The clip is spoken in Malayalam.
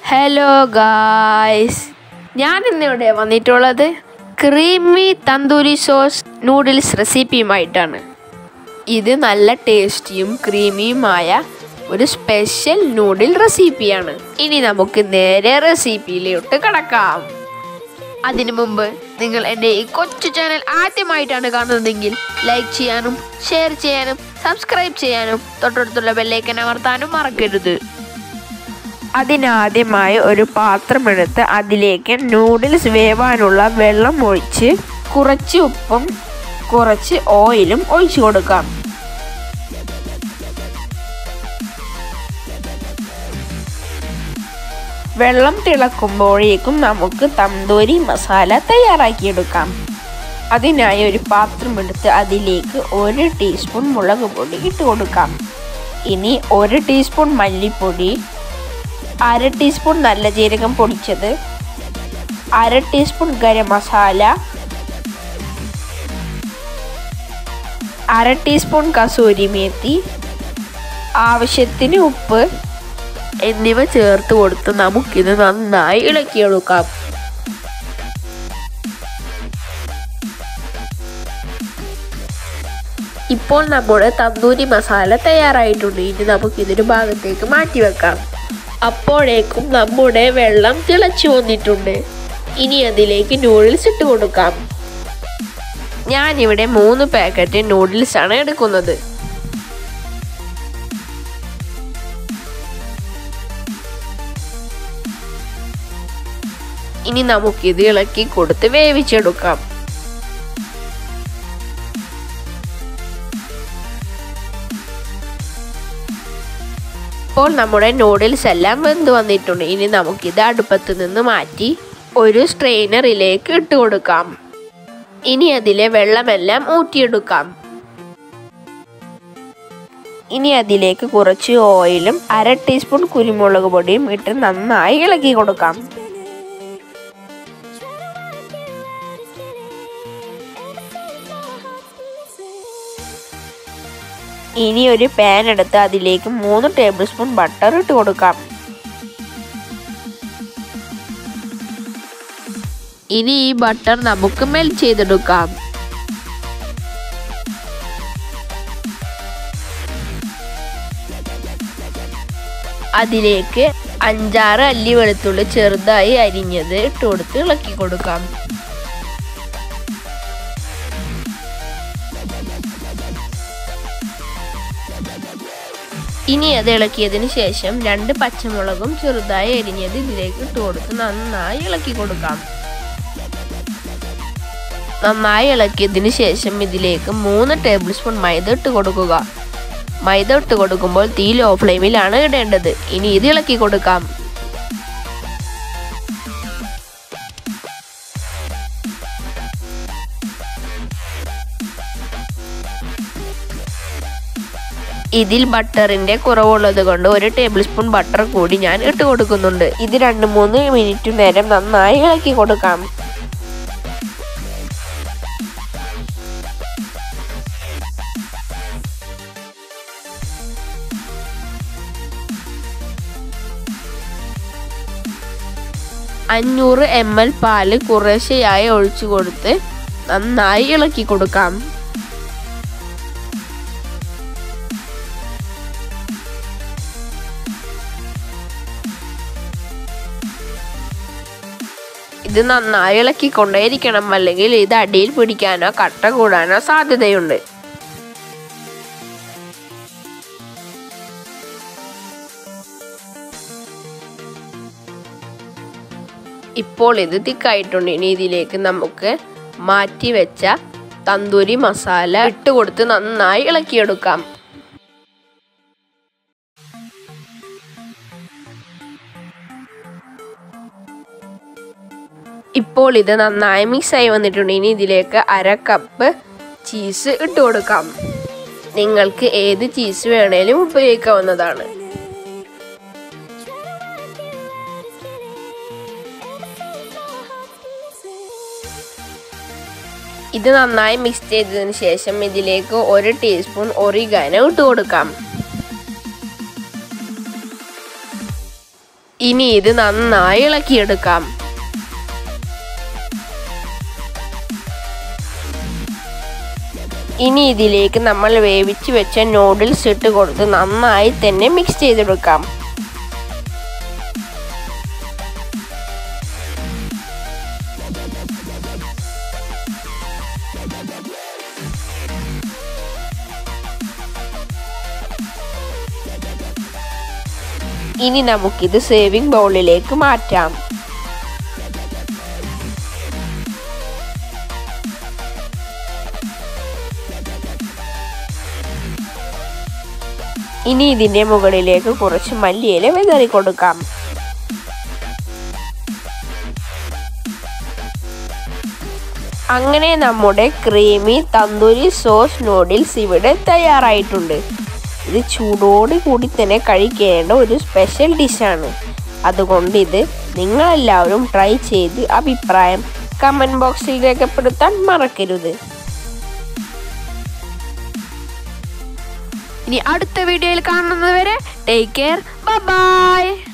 ഹലോ ഗായ്സ്, ഞാൻ ഇന്നിവിടെ വന്നിട്ടുള്ളത് ക്രീമി തന്തൂരി സോസ് നൂഡിൽസ് റെസിപ്പിയുമായിട്ടാണ്. ഇത് നല്ല ടേസ്റ്റിയും ക്രീമിയുമായ ഒരു സ്പെഷ്യൽ നൂഡിൽ റെസിപ്പിയാണ്. ഇനി നമുക്ക് നേരെ റെസിപ്പിയിലോട്ട് കടക്കാം. അതിനു മുമ്പ് നിങ്ങൾ എൻ്റെ ഈ കൊച്ചു ചാനൽ ആദ്യമായിട്ടാണ് കാണുന്നതെങ്കിൽ ലൈക്ക് ചെയ്യാനും ഷെയർ ചെയ്യാനും സബ്സ്ക്രൈബ് ചെയ്യാനും തൊട്ടടുത്തുള്ള ബെല്ലൈക്കൻ അമർത്താനും മറക്കരുത്. അതിനാദ്യമായി ഒരു പാത്രമെടുത്ത് അതിലേക്ക് നൂഡിൽസ് വേവാനുള്ള വെള്ളം ഒഴിച്ച് കുറച്ച് ഉപ്പും കുറച്ച് ഓയിലും ഒഴിച്ചു കൊടുക്കാം. വെള്ളം തിളക്കുമ്പോഴേക്കും നമുക്ക് തന്തൂരി മസാല തയ്യാറാക്കിയെടുക്കാം. അതിനായി ഒരു പാത്രമെടുത്ത് അതിലേക്ക് 1 ടീസ്പൂൺ മുളക് പൊടി ഇട്ട് കൊടുക്കാം. ഇനി 1 ടീസ്പൂൺ മല്ലിപ്പൊടി, 1/2 ടീസ്പൂൺ നല്ല ജീരകം പൊടിച്ചത്, 1/2 ടീസ്പൂൺ ഗരം മസാല, 1/2 ടീസ്പൂൺ കസൂരി മേത്തി, ആവശ്യത്തിന് ഉപ്പ് എന്നിവ ചേർത്ത് കൊടുത്ത് നമുക്കിത് നന്നായി ഇളക്കിയെടുക്കാം. ഇപ്പോൾ നമ്മുടെ തന്തൂരി മസാല തയ്യാറായിട്ടുണ്ട്. ഇനി നമുക്കിതൊരു ഭാഗത്തേക്ക് മാറ്റി വെക്കാം. അപ്പോഴേക്കും നമ്മുടെ വെള്ളം തിളച്ചു വന്നിട്ടുണ്ട്. ഇനി അതിലേക്ക് നൂഡിൽസ് ഇട്ട് കൊടുക്കാം. ഞാനിവിടെ 3 പാക്കറ്റ് നൂഡിൽസ് ആണ് എടുക്കുന്നത്. ഇനി നമുക്കിത് ഇളക്കി കൊടുത്ത് വേവിച്ചെടുക്കാം. ഇപ്പോൾ നമ്മുടെ നൂഡിൽസ് എല്ലാം വെന്ത് വന്നിട്ടുണ്ട്. ഇനി നമുക്കിത് അടുപ്പത്ത് നിന്ന് മാറ്റി ഒരു സ്ട്രെയിനറിലേക്ക് ഇട്ട് കൊടുക്കാം. ഇനി അതിലെ വെള്ളമെല്ലാം ഊറ്റിയെടുക്കാം. ഇനി അതിലേക്ക് കുറച്ച് ഓയിലും 1/2 ടീസ്പൂൺ കുരുമുളക് പൊടിയും ഇട്ട് നന്നായി ഇളക്കി കൊടുക്കാം. ഇനി ഒരു പാൻ എടുത്ത് അതിലേക്ക് 3 ടേബിൾ സ്പൂൺ ബട്ടർ ഇട്ട് കൊടുക്കാം. ഇനി ഈ ബട്ടർ നമുക്ക് മെൽറ്റ് ചെയ്തെടുക്കാം. അതിലേക്ക് 5-6 അല്ലി വെളുത്തുള്ളി ചെറുതായി അരിഞ്ഞത് ഇട്ട് കൊടുത്ത് ഇളക്കി കൊടുക്കാം. ഇനി അത് ഇളക്കിയതിന് ശേഷം 2 പച്ചമുളകും ചെറുതായി അരിഞ്ഞത് ഇതിലേക്ക് ഇട്ട് കൊടുത്ത് നന്നായി ഇളക്കി കൊടുക്കാം. നന്നായി ഇളക്കിയതിന് ശേഷം ഇതിലേക്ക് 3 ടേബിൾ സ്പൂൺ മൈദ ഇട്ട് കൊടുക്കുക. മൈദ ഇട്ട് കൊടുക്കുമ്പോൾ തീ ലോ ഫ്ലെയിമിലാണ് ഇടേണ്ടത്. ഇനി ഇത് ഇളക്കി കൊടുക്കാം. ഇതിൽ ബട്ടറിന്റെ കുറവുള്ളത് കൊണ്ട് 1 ടേബിൾ സ്പൂൺ ബട്ടർ കൂടി ഞാൻ ഇട്ട് കൊടുക്കുന്നുണ്ട്. ഇത് 2-3 മിനിറ്റ് നേരം നന്നായി ഇളക്കി കൊടുക്കാം. $500 ml പാല് കുറേശ്ശെയായി ഒഴിച്ചു കൊടുത്ത് നന്നായി ഇളക്കി കൊടുക്കാം. ഇത് നന്നായി ഇളക്കിക്കൊണ്ടേയിരിക്കണം, അല്ലെങ്കിൽ ഇത് അടിയിൽ പിടിക്കാനോ കട്ട കൂടാനോ സാധ്യതയുണ്ട്. ഇപ്പോൾ ഇത് തിക്കായിട്ടുണ്ട്. ഇനി ഇതിലേക്ക് നമുക്ക് മാറ്റി വെച്ച തന്തൂരി മസാല ഇട്ട് കൊടുത്ത് നന്നായി ഇളക്കിയെടുക്കാം. ഇപ്പോൾ ഇത് നന്നായി മിക്സായി വന്നിട്ടുണ്ട്. ഇനി ഇതിലേക്ക് 1/2 കപ്പ് ചീസ് ഇട്ട് കൊടുക്കാം. നിങ്ങൾക്ക് ഏത് ചീസ് വേണേലും ഉപയോഗിക്കാവുന്നതാണ്. ഇത് നന്നായി മിക്സ് ചെയ്തതിന് ശേഷം ഇതിലേക്ക് 1 ടീസ്പൂൺ ഒറിഗാനോ ഇട്ട് കൊടുക്കാം. ഇനി ഇത് നന്നായി ഇളക്കിയെടുക്കാം. ഇനി ഇതിലേക്ക് നമ്മൾ വേവിച്ച് വെച്ച നൂഡിൽസ് ഇട്ട് കൊടുത്ത് നന്നായി തന്നെ മിക്സ് ചെയ്തെടുക്കാം. ഇനി നമുക്കിത് സേവിംഗ് ബൗളിലേക്ക് മാറ്റാം. ഇനി ഇതിന്റെ മുകളിലേക്ക് കുറച്ച് മല്ലിയില വിതറി കൊടുക്കാം. അങ്ങനെ നമ്മുടെ ക്രീമി തന്തൂരി സോസ് നൂഡിൽസ് ഇവിടെ തയ്യാറായിട്ടുണ്ട്. ഇത് ചൂടോട് കൂടി തന്നെ കഴിക്കേണ്ട ഒരു സ്പെഷ്യൽ ഡിഷാണ്. അതുകൊണ്ട് ഇത് നിങ്ങളെല്ലാവരും ട്രൈ ചെയ്ത് അഭിപ്രായം കമൻറ്റ് ബോക്സിൽ രേഖപ്പെടുത്താൻ മറക്കരുത്. ഇനി അടുത്ത വീഡിയോയിൽ കാണുന്നതുവരെ ടേക്ക് കെയർ, ബൈ ബൈ.